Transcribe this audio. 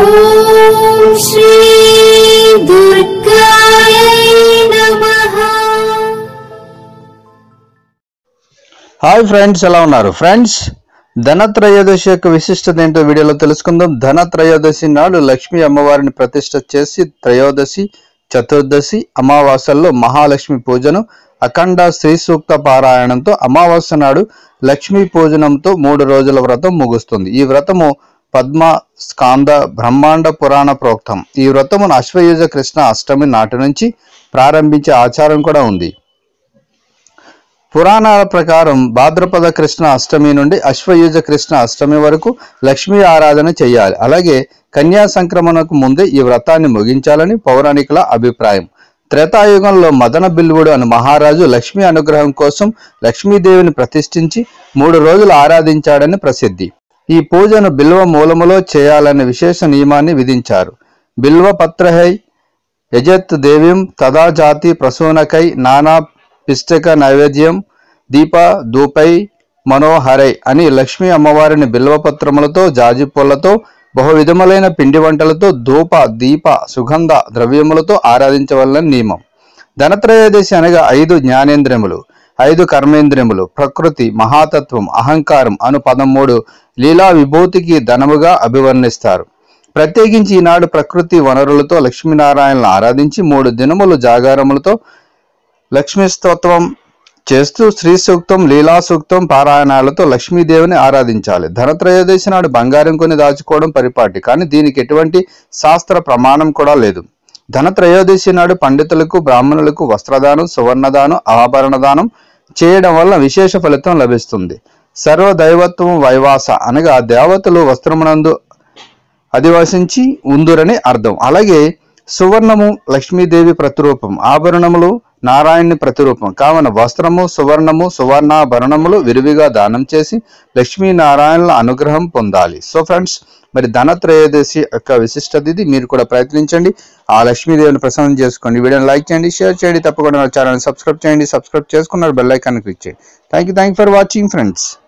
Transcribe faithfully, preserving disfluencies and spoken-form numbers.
ఓం శ్రీ దుర్గాయ నమః. Hi friends, ఎలా ఉన్నారు ఫ్రెండ్స్? ధనత్రయోదశి యొక్క విశిష్టత ఏంటో వీడియోలో తెలుసుకుందాం. ధనత్రయోదశి నాడు లక్ష్మీ అమ్మవారిని ప్రతిష్ఠ చేసి త్రయోదశి, చతుర్దశి అమావాస్యల్లో మహాలక్ష్మి పూజను అఖండ శ్రీ సూక్త పారాయణంతో అమావాస్య నాడు లక్ష్మీ పూజనంతో మూడు రోజుల వ్రతం ముగుస్తుంది. ఈ వ్రతము పద్మ స్కాంద బ్రహ్మాండ పురాణ ప్రోక్తం. ఈ వ్రతమును అశ్వయుజ కృష్ణ అష్టమి నాటి నుంచి ప్రారంభించే ఆచారం కూడా ఉంది. పురాణాల ప్రకారం భాద్రపద కృష్ణ అష్టమి నుండి అశ్వయుజ కృష్ణ అష్టమి వరకు లక్ష్మీ ఆరాధన చేయాలి. అలాగే కన్యా సంక్రమణకు ముందే ఈ వ్రతాన్ని ముగించాలని పౌరాణికుల అభిప్రాయం. త్రేతాయుగంలో మదన బిల్వుడు అను మహారాజు లక్ష్మీ అనుగ్రహం కోసం లక్ష్మీదేవిని ప్రతిష్ఠించి మూడు రోజులు ఆరాధించాడని ప్రసిద్ధి. ఈ పూజను బిల్వ మూలములో చేయాలనే విశేష నియమాన్ని విధించారు. బిల్వ పత్రహై యజత్ దేవీం తదా జాతి ప్రసూనకై నానా పిష్టక నైవేద్యం దీప ధూపై మనోహరై అని లక్ష్మీ అమ్మవారిని బిల్వపత్రములతో జాజి పూలతో బహు విధములైన పిండి వంటలతో ధూప దీప సుగంధ ద్రవ్యములతో ఆరాధించవలన నియమం. ధనత్రయోదశి అనగా ఐదు జ్ఞానేంద్రియములు, ఐదు కర్మేంద్రియములు, ప్రకృతి, మహాతత్వం, అహంకారం అను పదమూడు లీలా విభూతికి ధనముగా అభివర్ణిస్తారు. ప్రత్యేకించి ఈనాడు ప్రకృతి వనరులతో లక్ష్మీనారాయణను ఆరాధించి మూడు దినములు జాగారములతో లక్ష్మీ స్తోత్రం చేస్తూ శ్రీ సూక్తం, లీలా సూక్తం పారాయణాలతో లక్ష్మీదేవిని ఆరాధించాలి. ధనత్రయోదశి నాడు బంగారం కొని దాచుకోవడం పరిపాటి, కానీ దీనికి ఎటువంటి శాస్త్ర ప్రమాణం కూడా లేదు. ధనత్రయోదశి నాడు పండితులకు, బ్రాహ్మణులకు వస్త్రదానం, సువర్ణదానం, ఆభరణదానం చేయడం వల్ల విశేష ఫలితం లభిస్తుంది. సర్వదైవత్వం వైవాస అనగా దేవతలు వస్త్రమునందు అధివసించి ఉందురని అర్థం. అలాగే సువర్ణము లక్ష్మీదేవి ప్రతిరూపం, ఆభరణములు నారాయణుని ప్రతిరూపం కావున వస్త్రము, సువర్ణము, సువర్ణాభరణములు విరివిగా దానం చేసి లక్ష్మీనారాయణుల అనుగ్రహం పొందాలి. సో ఫ్రెండ్స్, మరి ధనత్రయోదశి యొక్క విశిష్టత ఇది. మీరు కూడా ప్రయత్నించండి, ఆ లక్ష్మీదేవిని ప్రసన్నం చేసుకోండి. వీడియోని లైక్ చేయండి, షేర్ చేయండి, తప్పకుండా నా ఛానల్ సబ్స్క్రైబ్ చేయండి. సబ్స్క్రైబ్ చేసుకున్నారు బెల్ ఐకాన్ క్లిక్ చేయండి. Thank you thank you for watching friends.